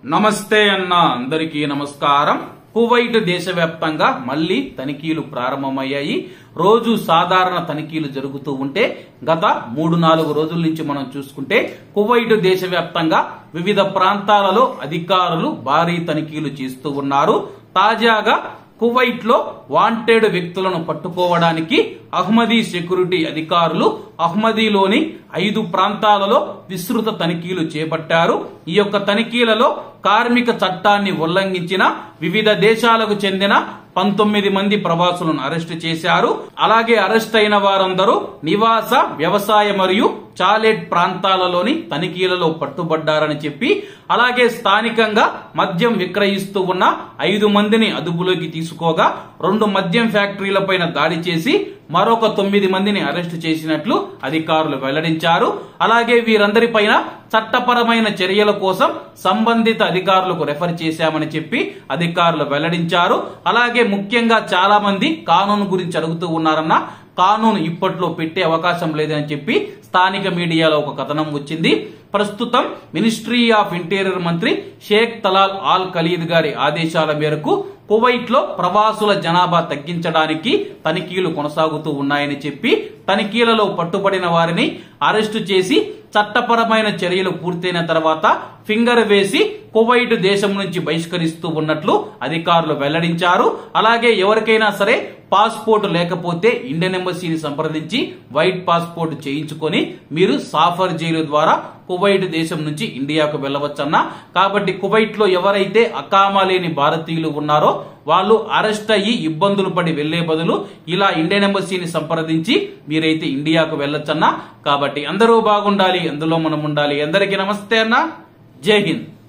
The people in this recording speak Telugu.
నమస్తే అన్న అందరికీ నమస్కారం. కువైట్ దేశవ్యాప్తంగా మళ్లీ తనిఖీలు ప్రారంభమయ్యాయి. రోజు సాధారణ తనిఖీలు జరుగుతూ ఉంటే గత 3-4 రోజుల నుంచి మనం చూసుకుంటే కువైట్ దేశవ్యాప్తంగా వివిధ ప్రాంతాలలో అధికారులు భారీ తనిఖీలు చేస్తూ ఉన్నారు. తాజాగా కువైట్ లో వాంటెడ్ వ్యక్తులను పట్టుకోవడానికి అహ్మదీ సెక్యూరిటీ అధికారులు అహ్మదీలోని 5 ప్రాంతాలలో విస్తృత తనిఖీలు చేపట్టారు. ఈ యొక్క తనిఖీలలో కార్మిక చట్టాన్ని ఉల్లంఘించిన వివిధ దేశాలకు చెందిన 19 మంది ప్రవాసులను అరెస్టు చేశారు. అలాగే అరెస్ట్ అయిన వారందరూ నివాస, వ్యవసాయ మరియు చాలెట్ ప్రాంతాలలోని తనిఖీలలో పట్టుబడ్డారని చెప్పి, అలాగే స్థానికంగా మద్యం విక్రయిస్తూ ఉన్న 5 మందిని అదుపులోకి తీసుకోగా 2 మద్యం ఫ్యాక్టరీలపైన దాడి చేసి మరొక 9 మందిని అరెస్టు చేసినట్లు అధికారులు వెల్లడించారు. అలాగే వీరందరిపైన చట్టపరమైన చర్యల కోసం సంబంధిత అధికారులకు రెఫర్ చేశామని చెప్పి అధికారులు వెల్లడించారు. అలాగే ముఖ్యంగా చాలా మంది కానూను గురించి అడుగుతూ ఉన్నారన్న, కానూను ఇప్పట్లో పెట్టే అవకాశం లేదని చెప్పి స్థానిక మీడియాలో ఒక కథనం వచ్చింది. ప్రస్తుతం మినిస్ట్రీ ఆఫ్ ఇంటీరియర్ మంత్రి షేక్ తలాల్ ఆల్ ఖలీద్ గారి ఆదేశాల మేరకు కువైట్ లో ప్రవాసుల జనాభా తగ్గించడానికి తనిఖీలు కొనసాగుతూ ఉన్నాయని చెప్పి, తనిఖీలలో పట్టుబడిన వారిని అరెస్టు చేసి చట్టపరమైన చర్యలు పూర్తయిన తర్వాత ఫింగర్ వేసి కువైట్ దేశం నుంచి బహిష్కరిస్తూ ఉన్నట్లు అధికారులు వెల్లడించారు. అలాగే ఎవరికైనా సరే పాస్పోర్ట్ లేకపోతే ఇండియన్ ఎంబసీని సంప్రదించి వైట్ పాస్పోర్ట్ చేయించుకొని మీరు సాఫర్ జైలు ద్వారా కువైట్ దేశం నుంచి ఇండియాకు వెళ్లవచ్చన్న. కాబట్టి కువైట్ లో ఎవరైతే అకామా లేని భారతీయులు ఉన్నారో వాళ్ళు అరెస్ట్ అయ్యి ఇబ్బందులు పడి వెళ్లే బదులు ఇలా ఇండియన్ ఎంబసీని సంప్రదించి మీరైతే ఇండియాకు వెళ్లొచ్చన్నా. కాబట్టి అందరూ బాగుండాలి, అందులో మనం ఉండాలి. అందరికీ నమస్తే అన్న, జై హింద్.